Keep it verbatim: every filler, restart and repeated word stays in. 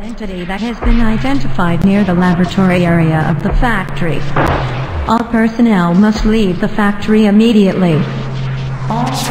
entity that has been identified near the laboratory area of the factory. All personnel must leave the factory immediately. All